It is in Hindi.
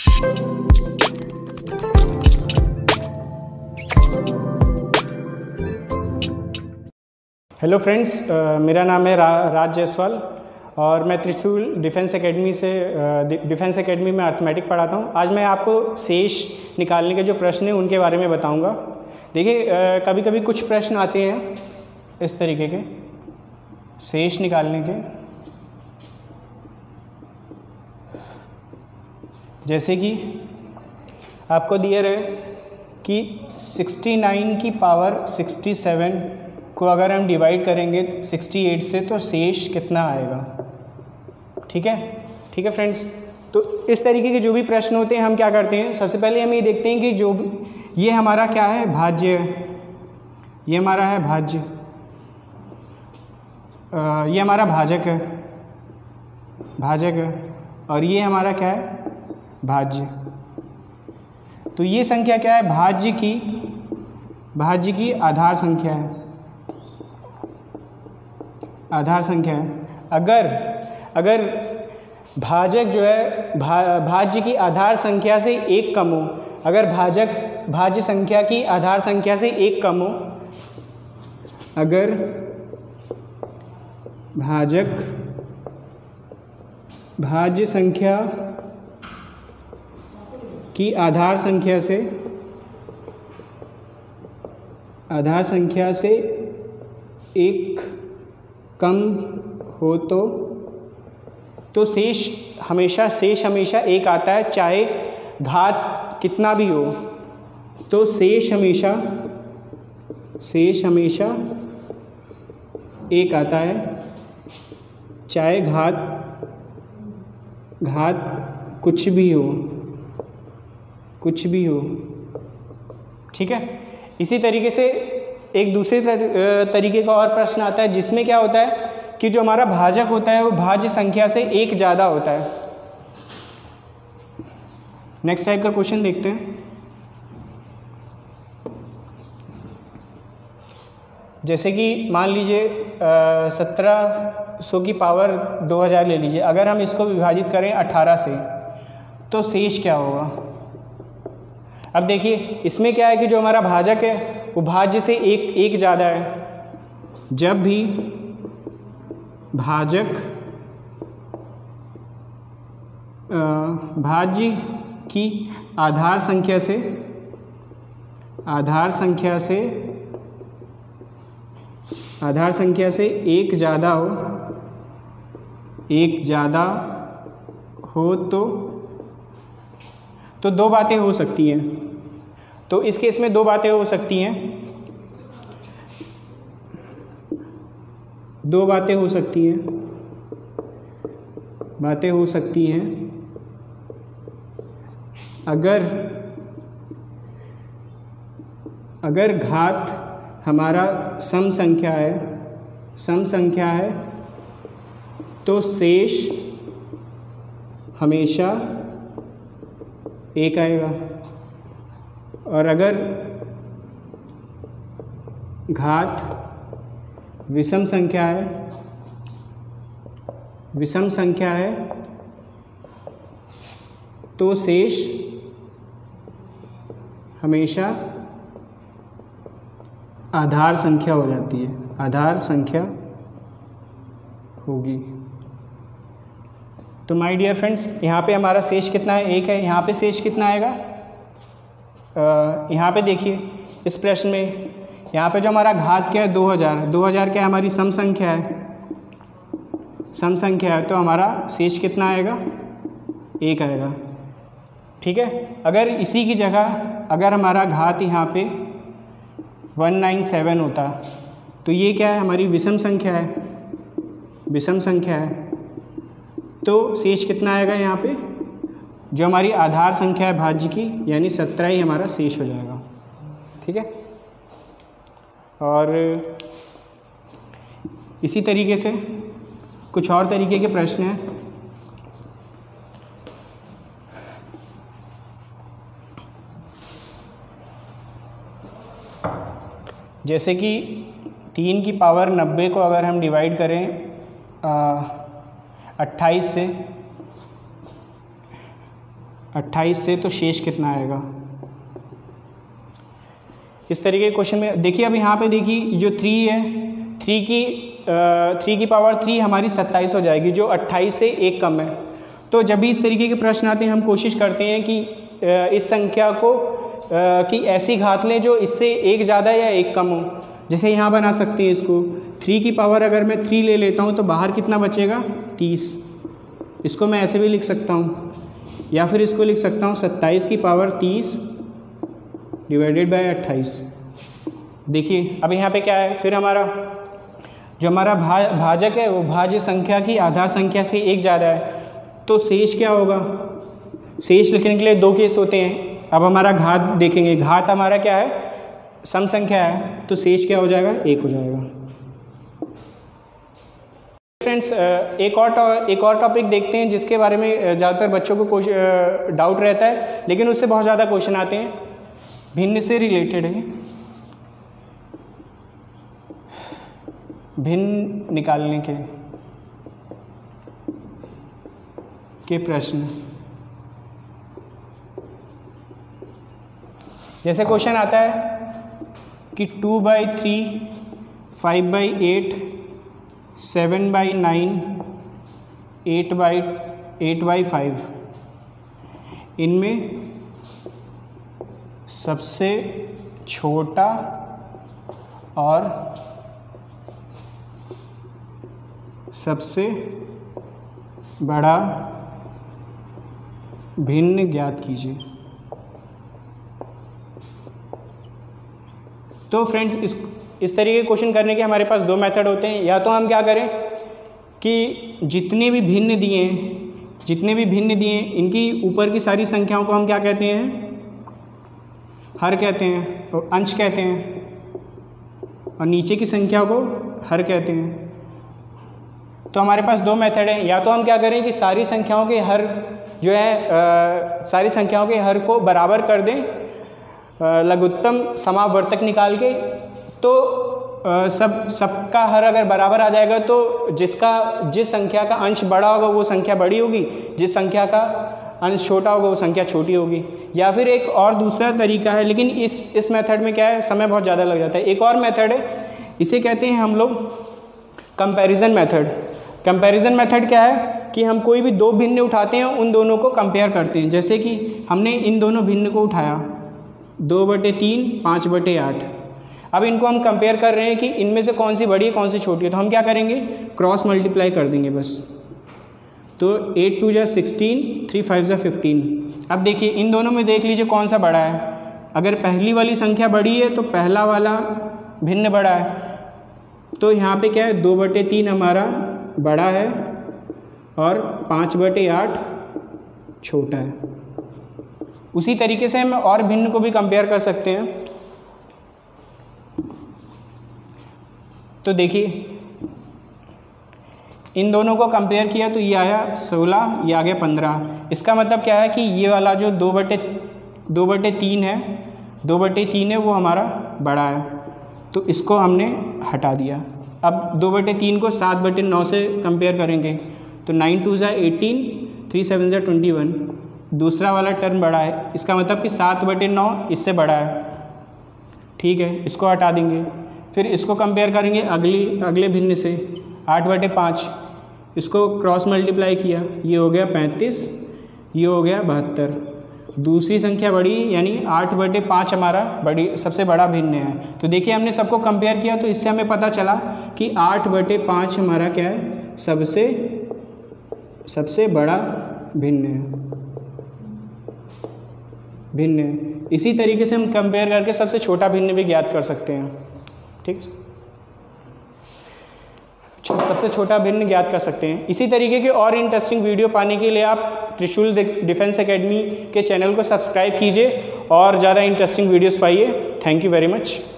हेलो फ्रेंड्स, मेरा नाम है राज जायसवाल और मैं त्रिशूल डिफेंस एकेडमी से डिफेंस एकेडमी में अर्थमेटिक पढ़ाता हूँ। आज मैं आपको शेष निकालने के जो प्रश्न हैं उनके बारे में बताऊँगा। देखिए, कभी कभी कुछ प्रश्न आते हैं इस तरीके के शेष निकालने के, जैसे कि आपको दिया रहे कि 69 की पावर 67 को अगर हम डिवाइड करेंगे 68 से तो शेष कितना आएगा। ठीक है फ्रेंड्स। तो इस तरीके के जो भी प्रश्न होते हैं हम क्या करते हैं, सबसे पहले हम ये देखते हैं कि जो ये हमारा क्या है, भाज्य है, ये हमारा है भाज्य, ये हमारा भाजक है और ये हमारा क्या है, भाज्य। तो ये संख्या क्या है, भाज्य की आधार संख्या है, आधार संख्या है। अगर भाजक जो है भाज्य की आधार संख्या से एक कम हो, अगर भाज्य संख्या की आधार संख्या से एक कम हो, अगर भाज्य संख्या की आधार संख्या से एक कम हो तो शेष हमेशा एक आता है, चाहे घात कितना भी हो। तो शेष हमेशा एक आता है, चाहे घात कुछ भी हो। ठीक है। इसी तरीके से एक दूसरे तरीके का और प्रश्न आता है जिसमें क्या होता है कि जो हमारा भाजक होता है वो भाज्य संख्या से एक ज़्यादा होता है। नेक्स्ट टाइप का क्वेश्चन देखते हैं। जैसे कि मान लीजिए 1700 की पावर 2000 ले लीजिए, अगर हम इसको विभाजित करें 18 से तो शेष क्या होगा। अब देखिए, इसमें क्या है कि जो हमारा भाजक है वो भाज्य से एक ज़्यादा है। जब भी भाजक भाज्य की आधार संख्या से एक ज़्यादा हो तो दो बातें हो सकती हैं। तो इस केस में दो बातें हो सकती हैं। अगर घात हमारा सम संख्या है तो शेष हमेशा एक आएगा, और अगर घात विषम संख्या है तो शेष हमेशा आधार संख्या हो जाती है, आधार संख्या होगी। तो माय डियर फ्रेंड्स, यहाँ पे हमारा शेष कितना है, एक है। यहाँ पे शेष कितना आएगा, यहाँ पे देखिए इस प्रश्न में यहाँ पे जो हमारा घात क्या है 2000 क्या हमारी सम संख्या है, तो हमारा शेष कितना आएगा, एक आएगा। ठीक है। अगर इसी की जगह अगर हमारा घात यहाँ पे 197 होता तो ये क्या है, हमारी विषम संख्या है, तो शेष कितना आएगा यहाँ पे, जो हमारी आधार संख्या है भाज्य की, यानी 17 ही हमारा शेष हो जाएगा। ठीक है। और इसी तरीके से कुछ और तरीके के प्रश्न हैं। जैसे कि 3 की पावर 90 को अगर हम डिवाइड करें 28 से 28 से तो शेष कितना आएगा। इस तरीके के क्वेश्चन में देखिए, अब यहाँ पे देखिए जो 3 है, 3 की पावर 3 हमारी 27 हो जाएगी, जो 28 से 1 कम है। तो जब भी इस तरीके के प्रश्न आते हैं हम कोशिश करते हैं कि इस संख्या को कि ऐसी घात लें जो इससे 1 ज़्यादा या 1 कम हो। जैसे यहाँ बना सकते हैं इसको, 3 की पावर अगर मैं 3 ले लेता हूँ तो बाहर कितना बचेगा 30। इसको मैं ऐसे भी लिख सकता हूँ, या फिर इसको लिख सकता हूँ 27 की पावर 30 डिवाइडेड बाय 28। देखिए अब यहाँ पे क्या है, फिर हमारा जो हमारा भाजक है वो भाज्य संख्या की आधा संख्या से 1 ज़्यादा है, तो शेष क्या होगा। शेष लिखने के लिए 2 केस होते हैं। अब हमारा घात देखेंगे, घात हमारा क्या है, सम संख्या है, तो शेष क्या हो जाएगा 1 हो जाएगा। फ्रेंड्स एक और टॉपिक देखते हैं जिसके बारे में ज़्यादातर बच्चों को डाउट रहता है, लेकिन उससे बहुत ज़्यादा क्वेश्चन आते हैं, भिन्न से रिलेटेड है। भिन्न निकालने के प्रश्न। जैसे क्वेश्चन आता है कि 2/3, 5/8, 7/9, 8/5 इनमें सबसे छोटा और सबसे बड़ा भिन्न ज्ञात कीजिए। तो फ्रेंड्स इस तरीके के क्वेश्चन करने के हमारे पास 2 मेथड होते हैं। या तो हम क्या करें कि जितने भी भिन्न दिए हैं इनकी ऊपर की सारी संख्याओं को हम क्या कहते हैं, हर कहते हैं और अंश कहते हैं, और नीचे की संख्या को हर कहते हैं। तो हमारे पास 2 मेथड हैं। या तो हम क्या करें कि सारी संख्याओं के हर जो है सारी संख्याओं के हर को बराबर कर दें लघुत्तम समावर्तक निकाल के, तो सबका हर अगर बराबर आ जाएगा तो जिस संख्या का अंश बड़ा होगा वो संख्या बड़ी होगी, जिस संख्या का अंश छोटा होगा वो संख्या छोटी होगी। या फिर एक और दूसरा तरीका है, लेकिन इस मेथड में क्या है, समय बहुत ज़्यादा लग जाता है। एक और मेथड है, इसे कहते हैं हम लोग कंपैरिजन मेथड। कंपैरिजन मेथड क्या है कि हम कोई भी 2 भिन्न उठाते हैं, उन दोनों को कंपेयर करते हैं। जैसे कि हमने इन दोनों भिन्न को उठाया 2/3, 5/8। अब इनको हम कंपेयर कर रहे हैं कि इनमें से कौन सी बड़ी है कौन सी छोटी है। तो हम क्या करेंगे, क्रॉस मल्टीप्लाई कर देंगे बस। तो 8 2 जा 16, 3 5 जा 15। अब देखिए इन दोनों में देख लीजिए कौन सा बड़ा है। अगर पहली वाली संख्या बड़ी है तो पहला वाला भिन्न बड़ा है। तो यहाँ पे क्या है, 2/3 हमारा बड़ा है और 5/8 छोटा है। उसी तरीके से हम और भिन्न को भी कंपेयर कर सकते हैं। तो देखिए इन दोनों को कंपेयर किया तो ये आया 16, ये आ गया 15। इसका मतलब क्या है कि ये वाला जो 2/3 है, 2/3 है वो हमारा बड़ा है, तो इसको हमने हटा दिया। अब 2/3 को 7/9 से कंपेयर करेंगे तो 9 2 जा 18, 3 7 जा 21। दूसरा वाला टर्म बड़ा है, इसका मतलब कि 7/9 इससे बड़ा है, ठीक है, इसको हटा देंगे। फिर इसको कंपेयर करेंगे अगले भिन्न से 8/5। इसको क्रॉस मल्टीप्लाई किया, ये हो गया 35, ये हो गया 72। दूसरी संख्या बड़ी यानी 8/5 हमारा सबसे बड़ा भिन्न है। तो देखिए हमने सबको कंपेयर किया तो इससे हमें पता चला कि 8/5 हमारा क्या है, सबसे बड़ा भिन्न है। इसी तरीके से हम कंपेयर करके सबसे छोटा भिन्न भी ज्ञात कर सकते हैं, ठीक है, सबसे छोटा भिन्न ज्ञात कर सकते हैं। इसी तरीके के और इंटरेस्टिंग वीडियो पाने के लिए आप त्रिशूल डिफेंस एकेडमी के चैनल को सब्सक्राइब कीजिए और ज़्यादा इंटरेस्टिंग वीडियोस पाइए। Thank you very much.